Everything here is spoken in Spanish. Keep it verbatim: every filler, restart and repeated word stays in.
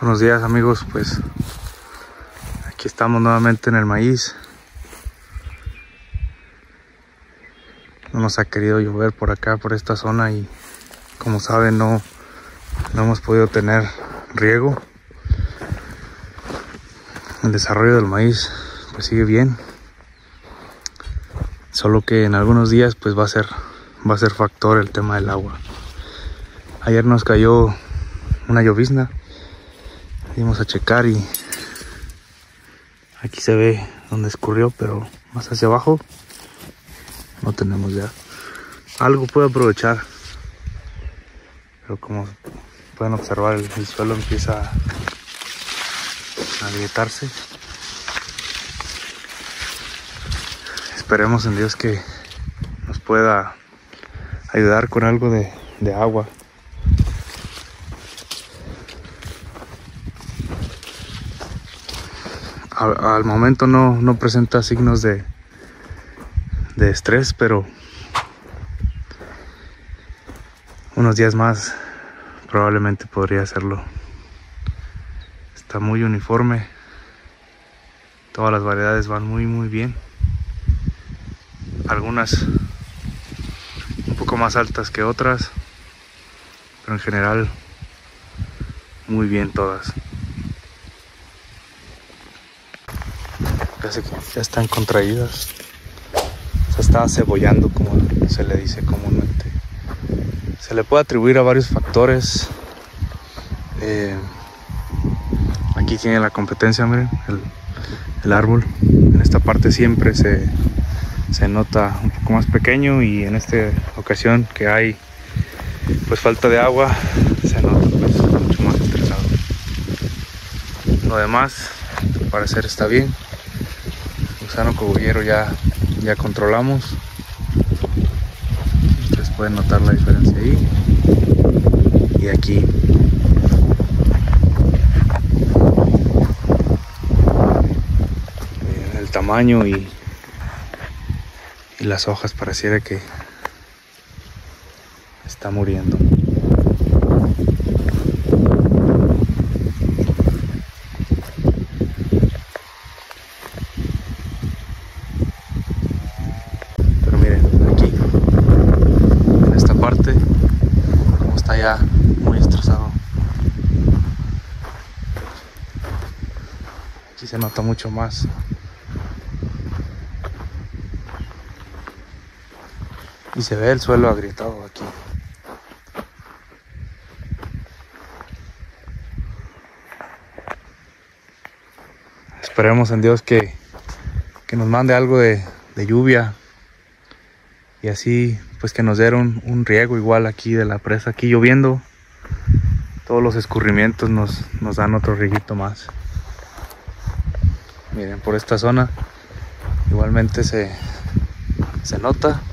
Buenos días amigos, pues aquí estamos nuevamente en el maíz. No nos ha querido llover por acá, por esta zona, y como saben no, no hemos podido tener riego. El desarrollo del maíz pues sigue bien, solo que en algunos días pues va a ser, va a ser factor el tema del agua. Ayer nos cayó una llovizna. Dimos a checar y aquí se ve donde escurrió, pero más hacia abajo no tenemos ya. Algo puede aprovechar, pero como pueden observar, el, el suelo empieza a agrietarse. Esperemos en Dios que nos pueda ayudar con algo de, de agua. Al, al momento no, no presenta signos de, de estrés, pero unos días más probablemente podría hacerlo. Está muy uniforme, todas las variedades van muy muy bien, algunas un poco más altas que otras, pero en general muy bien todas. Ya están contraídas, se está cebollando, como se le dice comúnmente. Se le puede atribuir a varios factores. Eh, aquí tiene la competencia, miren, el, el árbol. En esta parte siempre se, se nota un poco más pequeño, y en esta ocasión que hay pues falta de agua, se nota pues mucho más estresado. Lo demás, al parecer, está bien. Gusano cogollero ya, ya controlamos. Ustedes pueden notar la diferencia ahí y aquí. Miren el tamaño y, y las hojas, pareciera que está muriendo. Parte como está ya muy estresado. Aquí se nota mucho más. Y se ve el suelo agrietado aquí. Esperemos en Dios que, que nos mande algo de, de lluvia, y así pues que nos dieron un riego igual aquí de la presa. Aquí lloviendo, todos los escurrimientos nos, nos dan otro rieguito más. Miren, por esta zona igualmente se, se nota